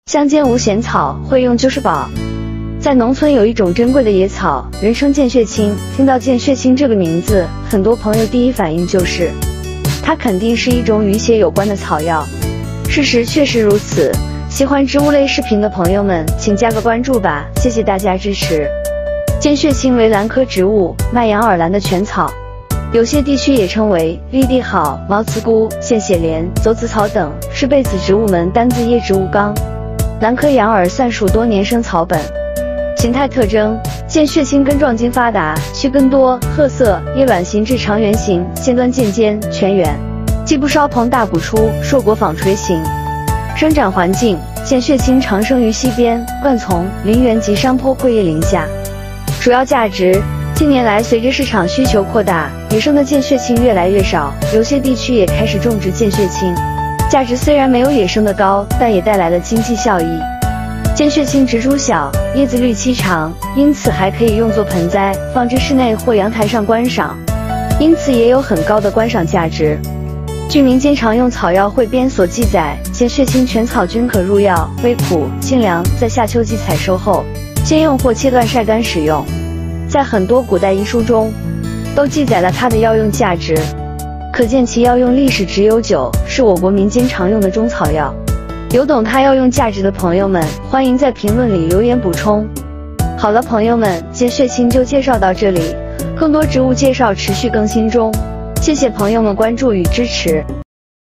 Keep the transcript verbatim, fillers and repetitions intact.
乡间无闲草，会用就是宝。在农村有一种珍贵的野草，人称见血青。听到见血青这个名字，很多朋友第一反应就是，它肯定是一种与血有关的草药。事实确实如此。喜欢植物类视频的朋友们，请加个关注吧，谢谢大家支持。见血青为兰科植物，麦阳耳兰的全草。有些地区也称为绿地蒿、毛刺菇、见血莲、走子草等，是被子植物门单字叶植物纲。兰科羊耳算属多年生草本。形态特征：见血青根状茎发达，须根多，褐色，叶卵形至长圆形，先端渐尖，全圆，基部稍膨大鼓出，硕果纺锤形。生长环境：见血青常生于溪边、灌丛、林园及山坡阔叶林下。主要价值：近年来，随着市场需求扩大，野生的见血青越来越少，有些地区也开始种植见血青。价值虽然没有野生的高，但也带来了经济效益。见血青植株小，叶子绿期长，因此还可以用作盆栽，放置室内或阳台上观赏，因此也有很高的观赏价值。据民间常用草药汇编所记载，见血青全草均可入药，微苦，清凉，在夏秋季采收后，先用或切断晒干使用。在很多古代医书中，都记载了它的药用价值，可见其药用历史之悠久，是我国民间常用的中草药。有懂它药用价值的朋友们，欢迎在评论里留言补充。好了，朋友们，见血青就介绍到这里，更多植物介绍持续更新中，谢谢朋友们关注与支持。